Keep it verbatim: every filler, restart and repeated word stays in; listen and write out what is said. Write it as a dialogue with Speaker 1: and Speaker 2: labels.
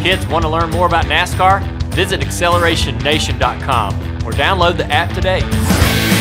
Speaker 1: Kids, want to learn more about NASCAR? Visit acceleration nation dot com or download the app today.